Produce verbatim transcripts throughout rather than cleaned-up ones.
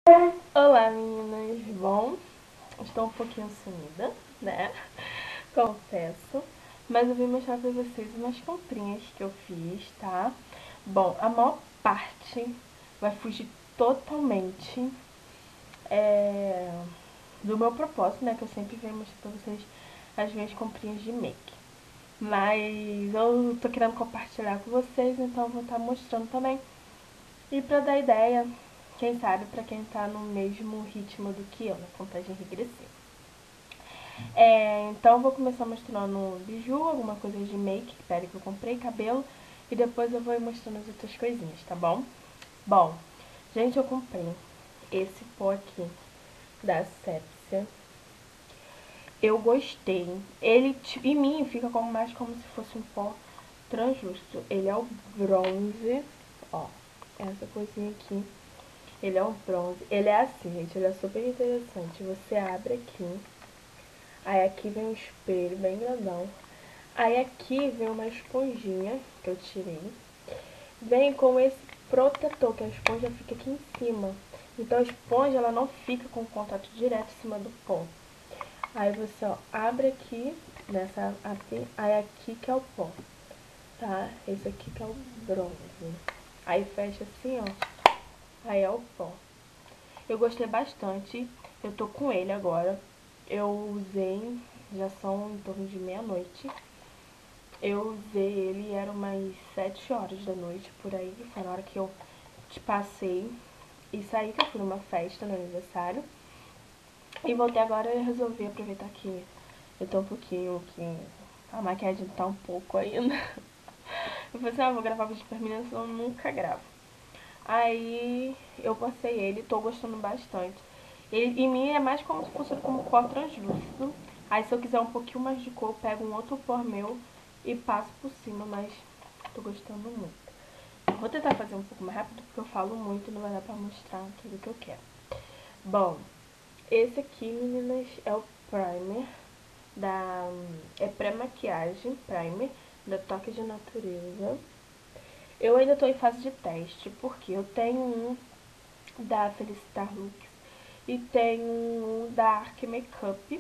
Olá meninas, bom, estou um pouquinho sumida, né, confesso, mas eu vim mostrar pra vocês umas comprinhas que eu fiz, tá? Bom, a maior parte vai fugir totalmente é, do meu propósito, né, que eu sempre venho mostrar pra vocês as minhas comprinhas de make. Mas eu tô querendo compartilhar com vocês, então eu vou estar mostrando também. E pra dar ideia, quem sabe pra quem tá no mesmo ritmo do que eu, na contagem regressiva. É, então eu vou começar mostrando biju, alguma coisa de make, pele que eu comprei, cabelo. E depois eu vou ir mostrando as outras coisinhas, tá bom? Bom, gente, eu comprei esse pó aqui da Sepsia. Eu gostei. Ele, em mim, fica como, mais como se fosse um pó translúcido. Ele é o bronze, ó, essa coisinha aqui. Ele é um bronze. Ele é assim, gente, ele é super interessante. Você abre aqui, aí aqui vem um espelho bem grandão. Aí aqui vem uma esponjinha que eu tirei. Vem com esse protetor, que a esponja fica aqui em cima. Então a esponja, ela não fica com contato direto em cima do pó. Aí você, ó, abre aqui, nessa aqui, aí aqui que é o pó, tá? Esse aqui que é o bronze. Aí fecha assim, ó, aí é o pó. Eu gostei bastante, eu tô com ele agora. Eu usei, já são em torno de meia-noite. Eu usei ele e era umas sete horas da noite, por aí, que foi na hora que eu te passei e saí, que eu fui numa festa no aniversário. E voltei agora e resolvi aproveitar que eu tô um pouquinho, que a maquiagem tá um pouco ainda. Eu falei assim, ah, vou gravar vídeo pra mim, senão eu nunca gravo. Aí eu passei ele, tô gostando bastante. Ele, em mim é mais como se fosse como pó translúcido. Aí se eu quiser um pouquinho mais de cor, eu pego um outro pó meu e passo por cima, mas tô gostando muito. Vou tentar fazer um pouco mais rápido, porque eu falo muito e não vai dar pra mostrar tudo que eu quero. Bom, esse aqui, meninas, é o primer da... é pré-maquiagem, primer, da Toque de Natureza. Eu ainda tô em fase de teste, porque eu tenho um da Felicitar Looks e tenho um da Arc Makeup.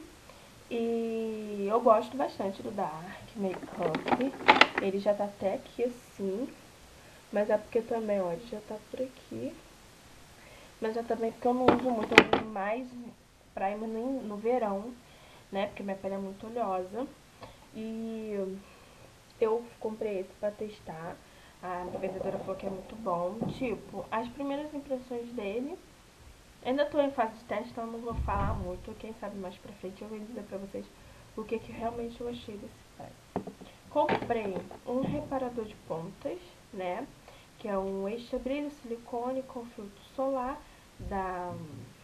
E eu gosto bastante do da Arc Makeup. Ele já tá até aqui assim, mas é porque também, ó, ele já tá por aqui. Mas é também porque eu não uso muito, eu uso mais primer no, no verão, né? Porque minha pele é muito oleosa. E eu comprei esse pra testar. A vendedora falou que é muito bom. Tipo, as primeiras impressões dele, ainda tô em fase de teste, então eu não vou falar muito. Quem sabe mais pra frente eu vou dizer pra vocês o que, que realmente eu achei desse primer. Comprei um reparador de pontas, né? Que é um extra brilho silicone com filtro solar da...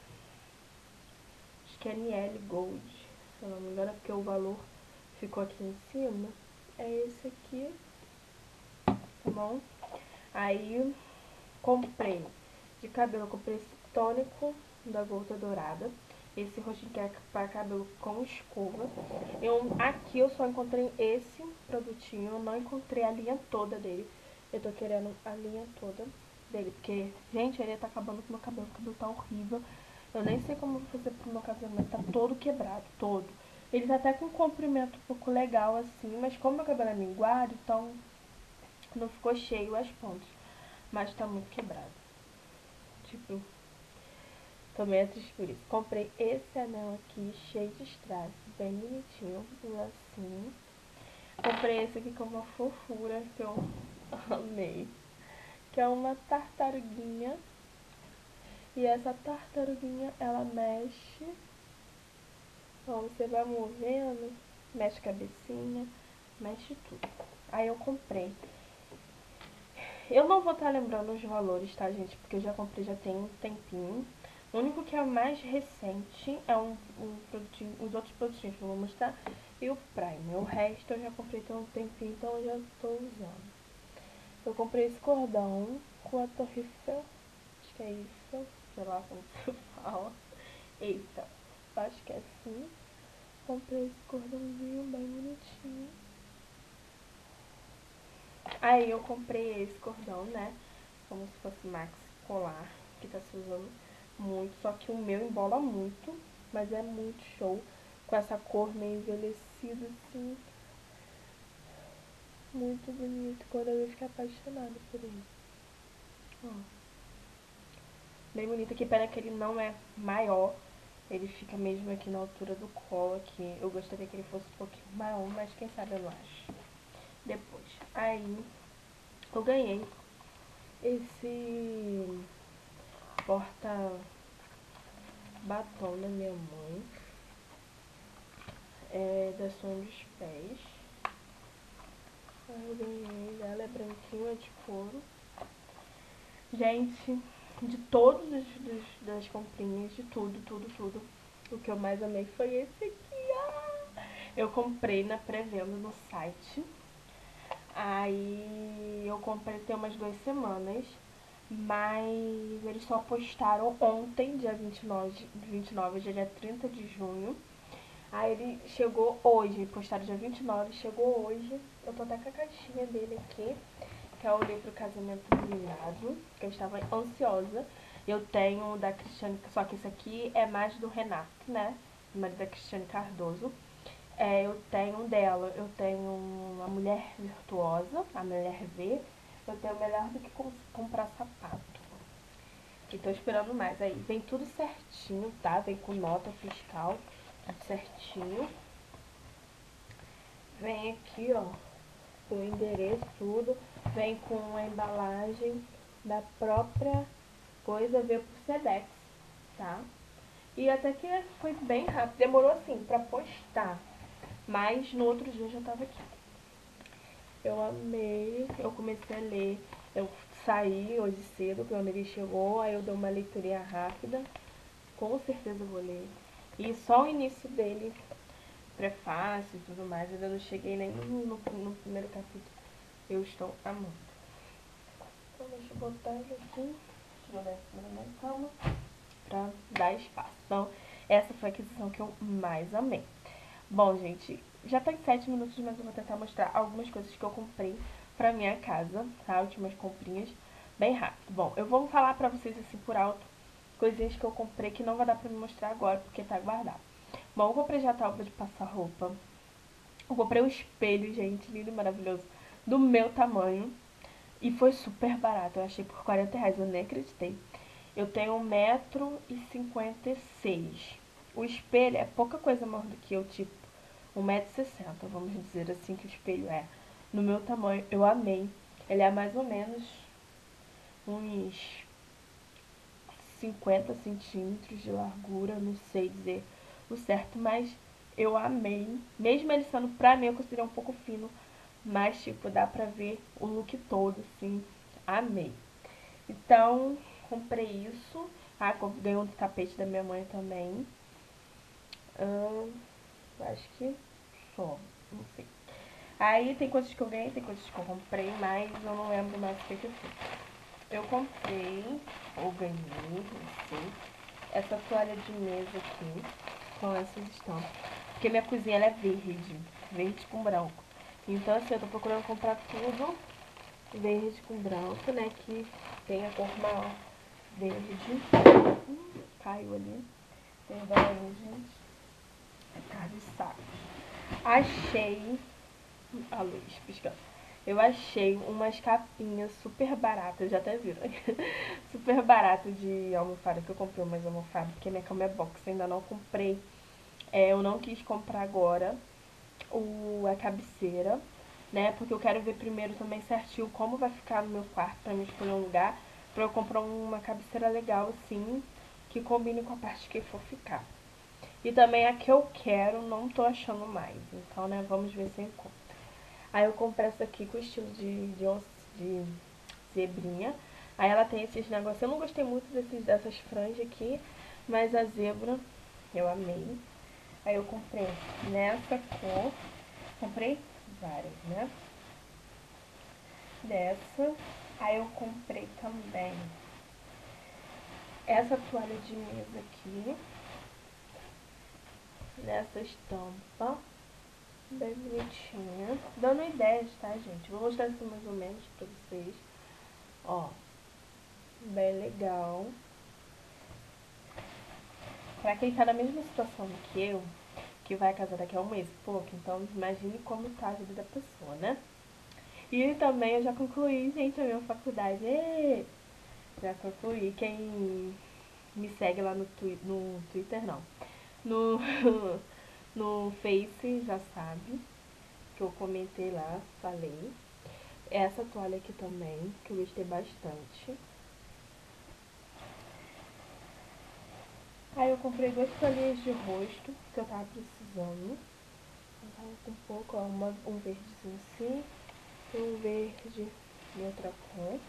acho que é N L Gold, se eu não me engano, é porque o valor ficou aqui em cima. É esse aqui, tá bom? Aí comprei de cabelo, eu comprei esse tônico da Gota Dourada. Esse roxinho que é para cabelo com escova. Eu, aqui eu só encontrei esse produtinho, eu não encontrei a linha toda dele. Eu tô querendo a linha toda dele, porque, gente, ele tá acabando com o meu cabelo, o cabelo tá horrível. Eu nem sei como vou fazer pro meu casamento, tá todo quebrado, todo. Ele tá até com um comprimento um pouco legal assim, mas como meu cabelo é minguado, então não ficou cheio as pontas. Mas tá muito quebrado. Tipo, tô meio triste por isso. Comprei esse anel aqui, cheio de strass, bem bonitinho, um lacinho. Comprei esse aqui com uma fofura que eu amei. Que é uma tartaruguinha. E essa tartaruguinha, ela mexe. Ó, você vai movendo, mexe a cabecinha, mexe tudo. Aí eu comprei. Eu não vou estar lembrando os valores, tá, gente? Porque eu já comprei já tem um tempinho. O único que é mais recente é um, um produtinho, os outros produtinhos que eu vou mostrar. E o Prime. O resto eu já comprei tem um tempinho, então eu já estou usando. Eu comprei esse cordão com a Torre Eiffel. Acho que é Eiffel, sei lá como se fala. Eiffel. Acho que é assim. Comprei esse cordãozinho bem bonitinho. Aí eu comprei esse cordão, né? Como se fosse Max Colar, que tá se usando muito, só que o meu embola muito, mas é muito show. Com essa cor meio envelhecida, assim. Muito bonito. Quando eu ia ficar apaixonada por ele. Ó. Bem bonito. Que pena que ele não é maior. Ele fica mesmo aqui na altura do colo aqui. Eu gostaria que ele fosse um pouquinho maior, mas quem sabe eu não acho. Depois, aí eu ganhei esse porta batom da minha mãe. É da Sonho dos Pés. Aí eu ganhei dela, é branquinho, é de couro. Gente, de todos os dos, das comprinhas, de tudo, tudo, tudo, o que eu mais amei foi esse aqui. Ah! Eu comprei na pré-venda no site. Aí eu comprei tem umas duas semanas. Mas eles só postaram ontem, dia vinte e nove, vinte e nove, dia trinta de junho. Aí ele chegou hoje, postaram dia vinte e nove, chegou hoje. Eu tô até com a caixinha dele aqui, que é o livro Casamento Iluminado, que eu estava ansiosa. Eu tenho da Cristiane, só que esse aqui é mais do Renato, né? O marido da Cristiane Cardoso. É, eu tenho dela, eu tenho a Mulher Virtuosa, a Mulher V. Eu tenho melhor do que comprar sapato. E tô esperando mais. Aí vem tudo certinho, tá? Vem com nota fiscal, tudo certinho. Vem aqui, ó, o endereço, tudo. Vem com a embalagem da própria coisa, veio pro Sedex, tá? E até que foi bem rápido. Demorou assim pra postar. Mas no outro dia já tava aqui. Eu amei, eu comecei a ler. Eu saí hoje cedo, quando ele chegou, aí eu dei uma leiturinha rápida. Com certeza eu vou ler. E só o início dele, prefácio e tudo mais, ainda não cheguei nem no, no, no primeiro capítulo. Eu estou amando. Então deixa eu botar ele aqui, deixa eu jogar em cima da minha cama, pra dar espaço. Então, essa foi a aquisição que eu mais amei. Bom, gente, já tá em sete minutos, mas eu vou tentar mostrar algumas coisas que eu comprei pra minha casa, tá? Últimas comprinhas, bem rápido. Bom, eu vou falar pra vocês assim por alto, coisinhas que eu comprei que não vai dar pra me mostrar agora, porque tá guardado. Bom, eu comprei já a tábua de passar roupa. Eu comprei um espelho, gente, lindo e maravilhoso, do meu tamanho. E foi super barato, eu achei por quarenta reais, eu nem acreditei. Eu tenho um metro e cinquenta e seis. O espelho é pouca coisa maior do que eu, tipo um metro e sessenta, vamos dizer assim que o espelho é. No meu tamanho, eu amei. Ele é mais ou menos uns cinquenta centímetros de largura, não sei dizer o certo, mas eu amei. Mesmo ele sendo pra mim, eu considero um pouco fino, mas tipo, dá pra ver o look todo, assim. Amei. Então, comprei isso. Ah, ganhei um tapete da minha mãe também. Hum, acho que só, não sei. Aí tem coisas que eu ganhei, tem coisas que eu comprei, mas eu não lembro mais o que, que eu fiz. Eu comprei, ou ganhei, não sei, essa toalha de mesa aqui, com essas estampas. Porque minha cozinha ela é verde, verde com branco. Então assim, eu tô procurando comprar tudo verde com branco, né, que tem a cor maior verde. Hum, caiu ali. Perdão aí, gente. É cara de saco. Achei a luz piscando. Eu achei umas capinhas super baratas, já até viram. Super baratas de almofada, que eu comprei umas almofadas, porque minha cama é box, ainda não comprei. É, eu não quis comprar agora o, a cabeceira, né? Porque eu quero ver primeiro também certinho como vai ficar no meu quarto, pra mim escolher um lugar, pra eu comprar uma cabeceira legal, assim, que combine com a parte que for ficar. E também a que eu quero, não tô achando mais. Então, né, vamos ver se eu encontro. Aí eu comprei essa aqui com estilo de, de, de zebrinha. Aí ela tem esses negócios. Eu não gostei muito desses, dessas franjas aqui, mas a zebra eu amei. Aí eu comprei nessa cor. Comprei várias, né? Dessa. Aí eu comprei também essa toalha de mesa aqui. Nessa estampa. Bem bonitinha. Dando ideias, tá, gente? Vou mostrar assim mais ou menos pra vocês. Ó. Bem legal. Pra quem tá na mesma situação que eu, que vai casar daqui a um mês e pouco, então imagine como tá a vida da pessoa, né? E também eu já concluí, gente, a minha faculdade. Ê! Já concluí. Quem me segue lá no, twi no Twitter, não. No, no Face já sabe que eu comentei lá, falei. Essa toalha aqui também, que eu gostei bastante. Aí eu comprei duas toalhinhas de rosto, que eu tava precisando. Eu tava com um pouco, ó, uma, um verdezinho assim, e um verde em outra cor.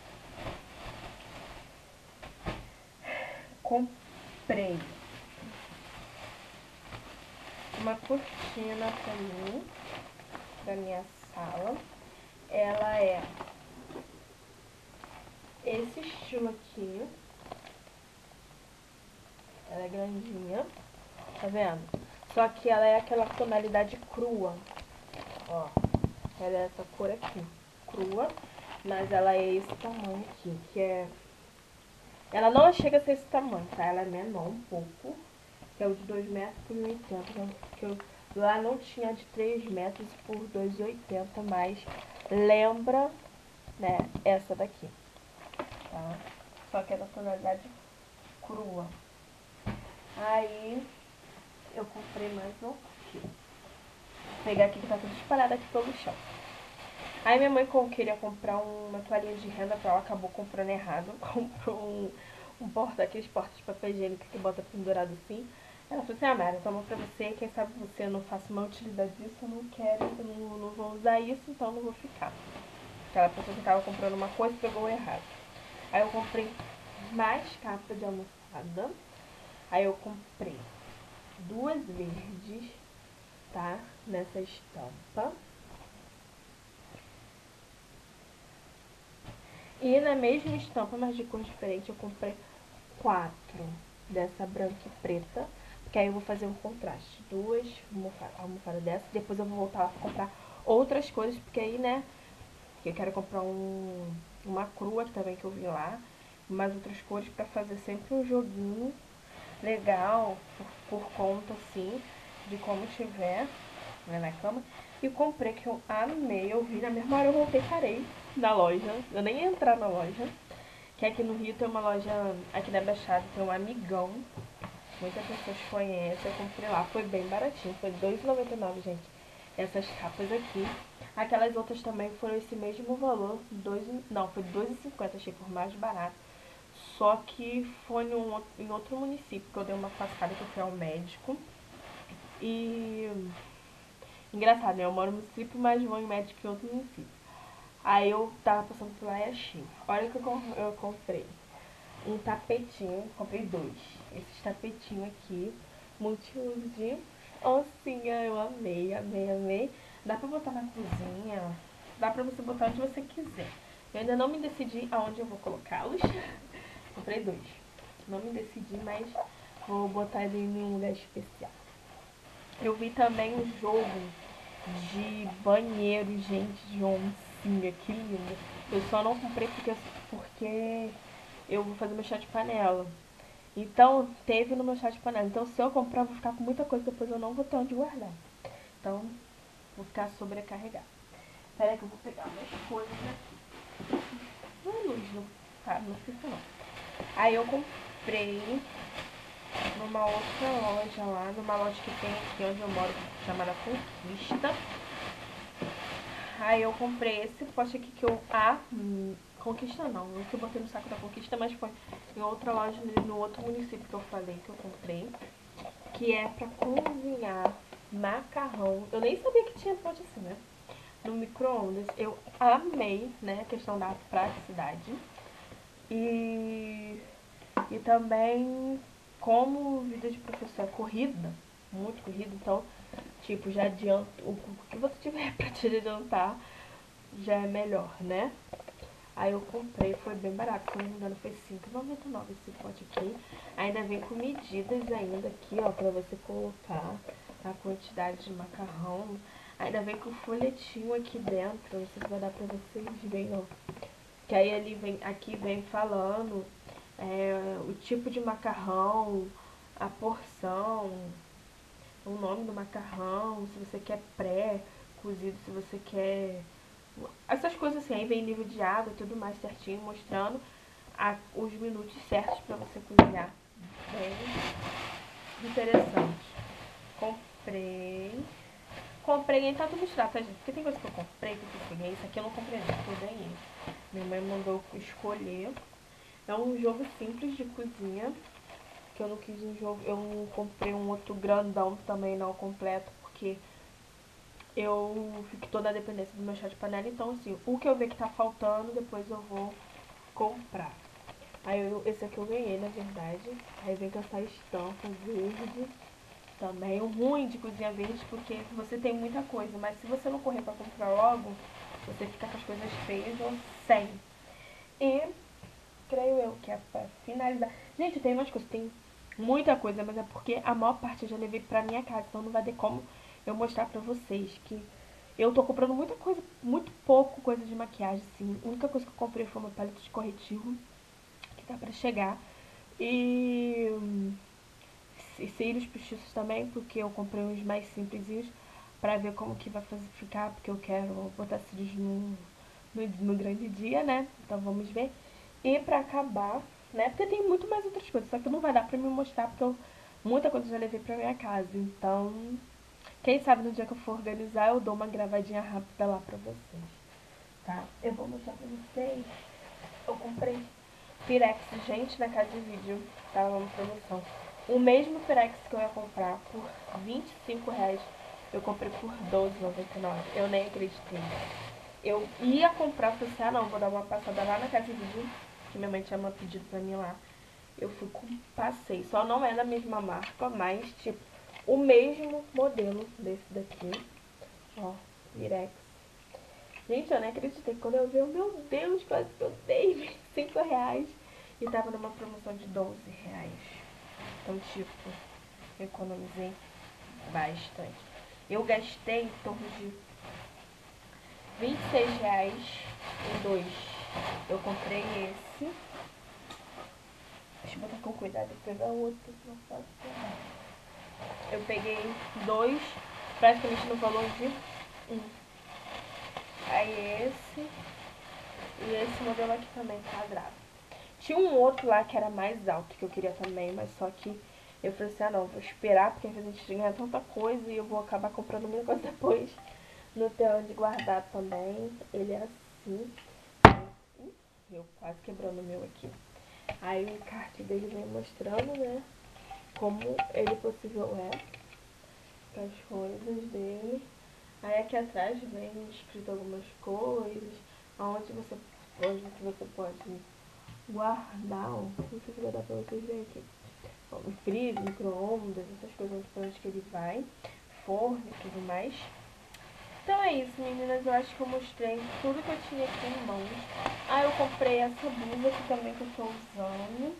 Comprei uma cortina pra mim, pra minha sala. Ela é esse estilo aqui. Ela é grandinha, tá vendo? Só que ela é aquela tonalidade crua, ó. Ela é essa cor aqui, crua, mas ela é esse tamanho aqui, que é... Ela não chega a ser esse tamanho, tá? Ela é menor um pouco, que é o de dois metros por um e oitenta, que eu lá não tinha de três metros por dois e oitenta, mas lembra, né, essa daqui, tá? Só que é da tonalidade crua. Aí eu comprei mais um aqui. Vou pegar aqui que tá tudo espalhado aqui pelo chão. Aí minha mãe queria comprar uma toalhinha de renda pra ela, acabou comprando errado. Comprou um, um porta, aqueles portas de papel higiênico que bota pendurado assim. Ela falou assim, ah, Mara, toma pra você, quem sabe você não faça uma utilidade disso, eu não quero, eu não, não vou usar isso, então não vou ficar. Aquela pessoa que tava comprando uma coisa pegou errado. Aí eu comprei mais capa de almofada. Aí eu comprei duas verdes, tá? Nessa estampa. E na mesma estampa, mas de cor diferente, eu comprei quatro dessa branca e preta. Porque aí eu vou fazer um contraste. Duas almofadas almofada dessa. Depois eu vou voltar lá pra comprar outras cores. Porque aí, né, eu quero comprar um, uma crua também que eu vi lá. Mais outras cores pra fazer sempre um joguinho legal. Por, por conta, assim, de como tiver, né, na cama. E comprei que eu amei. Eu vi, na mesma hora eu voltei e parei na loja. Eu nem ia entrar na loja. Que aqui no Rio tem uma loja, aqui na Baixada tem um Amigão. Muitas pessoas conhecem, eu comprei lá, foi bem baratinho, foi dois reais e noventa e nove centavos, gente. Essas capas aqui. Aquelas outras também foram esse mesmo valor, dois, não, foi dois reais e cinquenta, achei por mais barato. Só que foi em, um, em outro município, que eu dei uma passada que eu fui ao médico. E... Engraçado, né? Eu moro no município, mas vou em médico em outro município. Aí eu tava passando por lá e achei. Olha o que eu comprei. Um tapetinho, comprei dois. Esses tapetinhos aqui, multiuso de oncinha, eu amei, amei, amei. Dá pra botar na cozinha, dá pra você botar onde você quiser. Eu ainda não me decidi aonde eu vou colocá-los. Comprei dois. Não me decidi, mas vou botar ele em um lugar especial. Eu vi também um jogo de banheiro, gente, de oncinha, que lindo. Eu só não comprei porque, porque eu vou fazer meu chá de panela. Então, teve no meu chá de panela. Então, se eu comprar, eu vou ficar com muita coisa, depois eu não vou ter onde guardar. Então, vou ficar sobrecarregada. Espera aí que eu vou pegar minhas coisas aqui. Não é luz, não, tá, não fica não. Aí eu comprei numa outra loja lá, numa loja que tem aqui onde eu moro, chamada Conquista. Aí eu comprei esse pote aqui que eu... Ah, hum, Conquista não, não que eu botei no saco da Conquista, mas foi em outra loja, no outro município que eu falei que eu comprei. Que é pra cozinhar macarrão. Eu nem sabia que tinha pote assim, né? No micro-ondas. Eu amei, né, a questão da praticidade. E, e também, como vida de professor é corrida, muito corrida, então, tipo, já adianta, o que você tiver pra te adiantar já é melhor, né? Aí eu comprei, foi bem barato, se não me engano foi cinco reais e noventa e nove esse pote aqui. Ainda vem com medidas ainda aqui, ó, pra você colocar a quantidade de macarrão. Ainda vem com folhetinho aqui dentro, não sei se vai dar pra vocês verem, ó. Que aí ele vem, aqui vem falando é, o tipo de macarrão, a porção, o nome do macarrão, se você quer pré-cozido, se você quer... Essas coisas assim, aí vem nível de água e tudo mais certinho, mostrando a, os minutos certos pra você cozinhar. Bem interessante. Comprei. Comprei em tanto misturado, tá, gente? Porque tem coisa que eu comprei, que eu peguei. Isso aqui eu não comprei, não, porque eu ganhei. Minha mãe mandou escolher. É um jogo simples de cozinha. Que eu não quis um jogo. Eu não comprei um outro grandão também, não completo, porque eu fico toda a dependência do meu chá de panela. Então, assim, o que eu ver que tá faltando, depois eu vou comprar. Aí eu, esse aqui eu ganhei, na verdade. Aí vem com essa estampa verde. Também o ruim de cozinha verde, porque você tem muita coisa, mas se você não correr pra comprar logo, você fica com as coisas feias ou sem. E creio eu que é pra finalizar. Gente, tem umas coisas, tem muita coisa, mas é porque a maior parte eu já levei pra minha casa, então não vai ter como eu mostrar pra vocês que eu tô comprando muita coisa, muito pouco coisa de maquiagem, sim. A única coisa que eu comprei foi uma paleta de corretivo, que tá pra chegar. E e cílios postiços também, porque eu comprei uns mais simplesinhos pra ver como que vai fazer, ficar, porque eu quero botar cílios no, no, no grande dia, né? Então vamos ver. E pra acabar, né? Porque tem muito mais outras coisas, só que não vai dar pra me mostrar, porque eu, muita coisa eu já levei pra minha casa. Então, quem sabe no dia que eu for organizar, eu dou uma gravadinha rápida lá pra vocês, tá? Eu vou mostrar pra vocês. Eu comprei Pirex, gente, na casa de vídeo, tava uma promoção. O mesmo Pirex que eu ia comprar por vinte e cinco reais, eu comprei por doze reais e noventa e nove centavos. Eu nem acreditei. Eu ia comprar, falei assim, ah não, vou dar uma passada lá na casa de vídeo, que minha mãe tinha uma pedido pra mim lá. Eu fui com passei, só não é da mesma marca, mas tipo, o mesmo modelo desse daqui. Ó, Pirex. Gente, eu nem acreditei. Quando eu vi, eu, meu Deus, quase que eu dei vinte e cinco reais. E tava numa promoção de doze reais. Então, tipo, eu economizei bastante. Eu gastei em torno de vinte e seis reais em dois. Eu comprei esse. Deixa eu botar com cuidado e pegar o outro, não pode pegar. Eu peguei dois, praticamente no valor de um. Aí esse. E esse modelo aqui também, quadrado. Tinha um outro lá que era mais alto, que eu queria também, mas só que eu falei assim, ah não, vou esperar, porque às vezes a gente ganha tanta coisa e eu vou acabar comprando muita coisa depois. Não tem onde guardar também. Ele é assim. Eu quase quebrando o meu aqui. Aí o encarte dele vem mostrando, né, como ele possível é, as coisas dele. Aí aqui atrás vem escrito algumas coisas, onde você pode, que você pode guardar, ó, não sei se vai dar pra vocês verem aqui. Ó, o freezer, micro-ondas, essas coisas pra onde que ele vai, forno e tudo mais. Então é isso, meninas, eu acho que eu mostrei tudo que eu tinha aqui em mãos. Ah, eu comprei essa blusa aqui também que eu tô usando.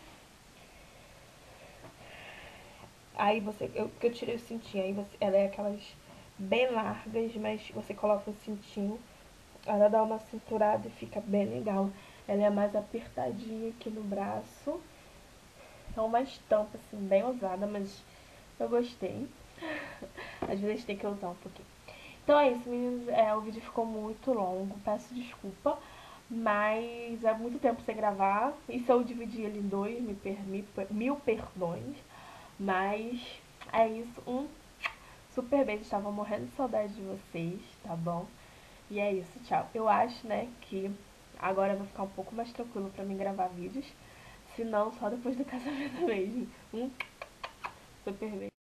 Aí você, eu, que eu tirei o cintinho, aí você, ela é aquelas bem largas, mas você coloca o cintinho, ela dá uma cinturada e fica bem legal. Ela é mais apertadinha aqui no braço. É uma estampa assim, bem usada, mas eu gostei. Às vezes tem que usar um pouquinho. Então é isso, meninos. É, o vídeo ficou muito longo, peço desculpa. Mas é muito tempo sem gravar. E se eu dividir ele em dois, me per, me, mil perdões. Mas é isso. Um super beijo. Estava morrendo de saudade de vocês, tá bom? E é isso, tchau. Eu acho, né, que agora vai ficar um pouco mais tranquilo pra mim gravar vídeos. Se não, só depois do casamento mesmo. Um super beijo.